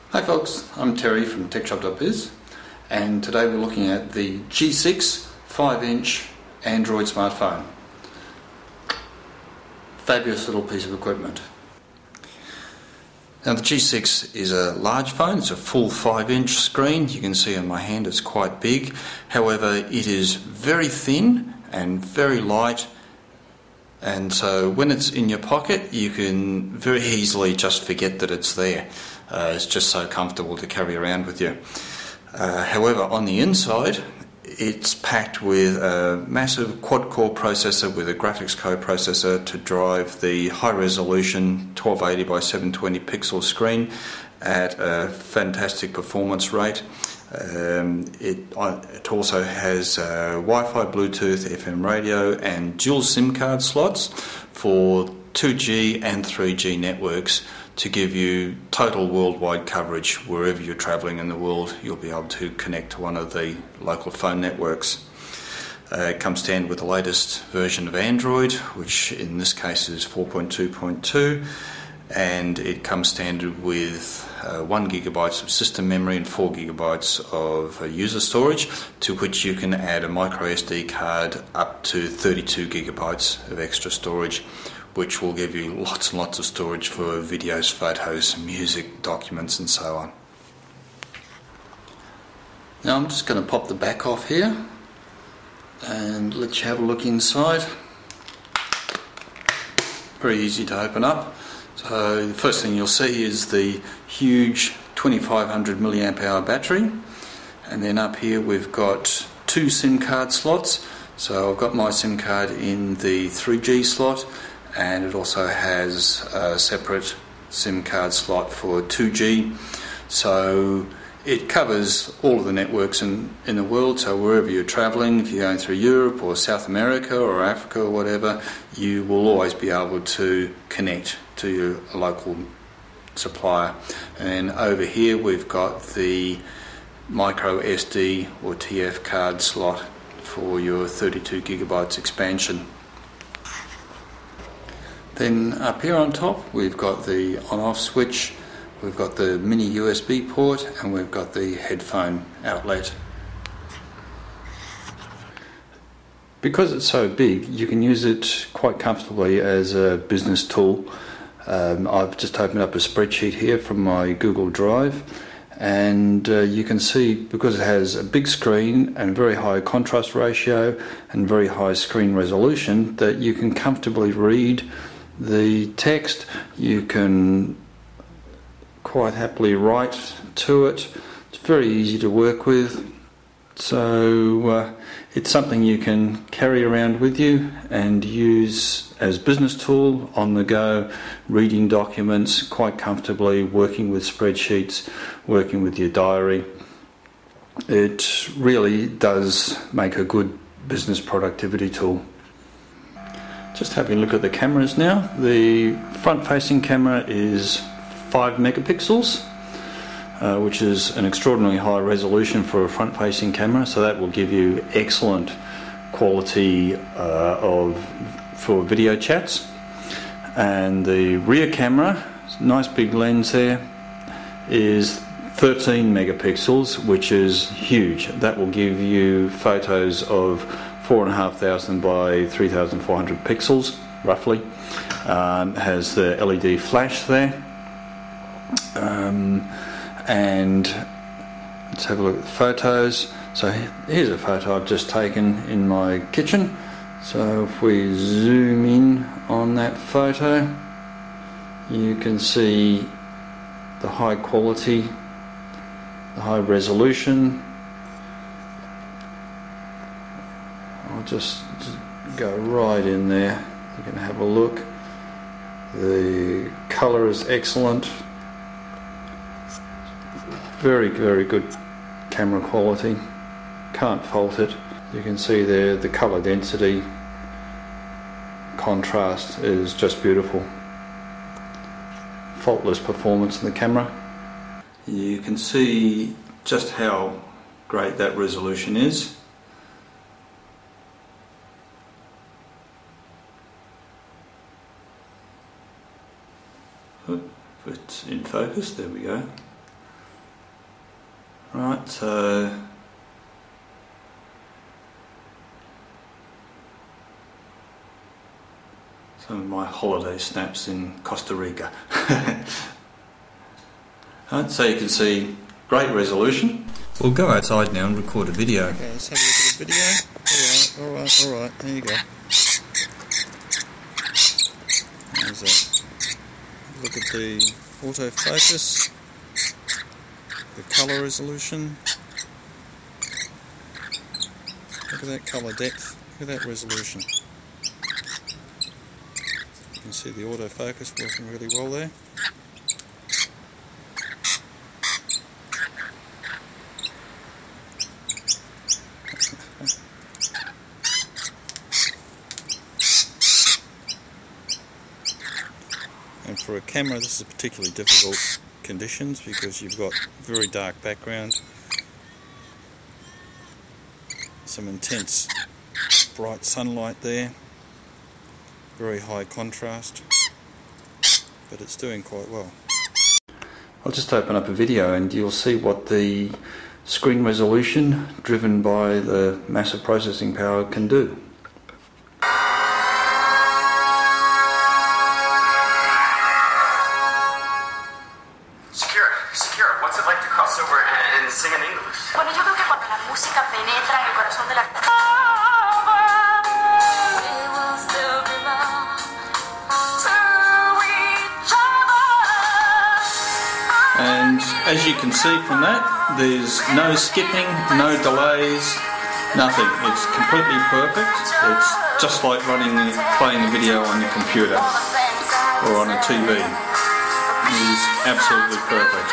Hi folks, I'm Terry from TechShop.biz, and today we're looking at the G6 5-inch Android smartphone. Fabulous little piece of equipment. Now the G6 is a large phone, it's a full 5-inch screen. You can see on my hand it's quite big. However, it is very thin and very light, and so when it's in your pocket you can very easily just forget that it's there. It's just so comfortable to carry around with you. However, on the inside it's packed with a massive quad-core processor with a graphics co-processor to drive the high-resolution 1280 by 720 pixel screen at a fantastic performance rate. It also has Wi-Fi, Bluetooth, FM radio and dual SIM card slots for 2G and 3G networks to give you total worldwide coverage. Wherever you're travelling in the world, you'll be able to connect to one of the local phone networks. It comes standard with the latest version of Android, which in this case is 4.2.2, and it comes standard with 1 GB of system memory and 4 GB of user storage, to which you can add a micro SD card up to 32 GB of extra storage, which will give you lots and lots of storage for videos, photos, music, documents and so on. Now I'm just going to pop the back off here and let you have a look inside. Very easy to open up. So the first thing you'll see is the huge 2500 milliamp hour battery, and then up here we've got 2 SIM card slots. So I've got my SIM card in the 3G slot, and it also has a separate SIM card slot for 2G. So it covers all of the networks in the world, so wherever you're travelling, if you're going through Europe or South America or Africa or whatever, you will always be able to connect to your local supplier. And over here we've got the micro SD or TF card slot for your 32 GB expansion. Then up here on top we've got the on-off switch, we've got the mini USB port, and we've got the headphone outlet. Because it's so big, you can use it quite comfortably as a business tool. I've just opened up a spreadsheet here from my Google Drive, and you can see, because it has a big screen and very high contrast ratio and very high screen resolution, that you can comfortably read the text. You can quite happily write to it. It's very easy to work with, so it's something you can carry around with you and use as business tool on the go, reading documents quite comfortably, working with spreadsheets, working with your diary. It really does make a good business productivity tool. Just having a look at the cameras now. The front-facing camera is 5 megapixels, which is an extraordinarily high resolution for a front-facing camera, so that will give you excellent quality for video chats. And the rear camera, nice big lens there, is 13 megapixels, which is huge. That will give you photos of 4,500 by 3,400 pixels, roughly. Has the LED flash there. And let's have a look at the photos. So here's a photo I've just taken in my kitchen. So if we zoom in on that photo, you can see the high quality, the high resolution. I'll just go right in there. You can have a look. The colour is excellent. Very, very good camera quality. Can't fault it. You can see there the colour density, contrast is just beautiful. Faultless performance in the camera. You can see just how great that resolution is. If it's in focus, there we go. Right, so some of my holiday snaps in Costa Rica. Right, so you can see great resolution. We'll go outside now and record a video. Okay, let's have a look at the video. Alright, there you go. There's that. Look at the autofocus, the colour resolution. Look at that colour depth, look at that resolution. You can see the autofocus working really well there. And for a camera this is particularly difficult conditions because you've got very dark background, some intense bright sunlight there, very high contrast, but it's doing quite well. I'll just open up a video and you'll see what the screen resolution driven by the massive processing power can do. Secure, what's it like to cross over and sing in English? Bueno, yo creo que cuando la música penetra en el corazón de la And as you can see from that, there's no skipping, no delays, nothing. It's completely perfect. It's just like playing a video on your computer or on a TV. It is absolutely perfect.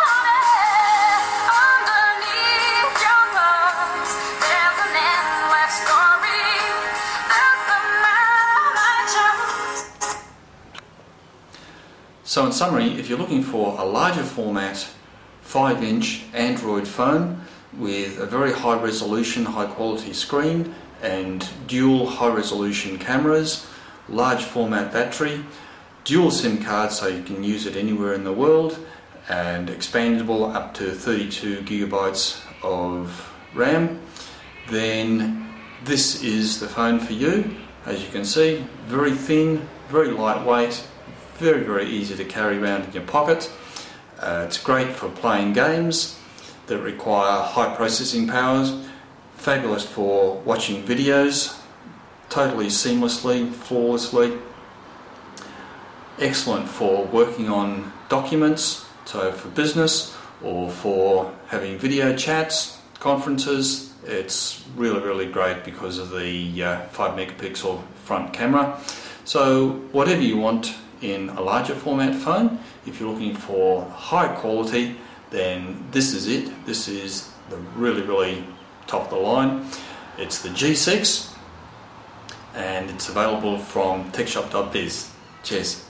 So in summary, if you're looking for a larger format 5-inch Android phone with a very high resolution, high quality screen and dual high resolution cameras, large format battery, dual SIM card so you can use it anywhere in the world, and expandable up to 32 gigabytes of RAM, then this is the phone for you. As you can see, very thin, very lightweight, very easy to carry around in your pocket. It's great for playing games that require high processing powers, fabulous for watching videos, totally seamlessly, flawlessly, excellent for working on documents, so for business or for having video chats, conferences. It's really great because of the 5 megapixel front camera. So whatever you want in a larger format phone, if you're looking for high quality, then this is it. This is the really top of the line. It's the G6 and it's available from techshop.biz. Cheers.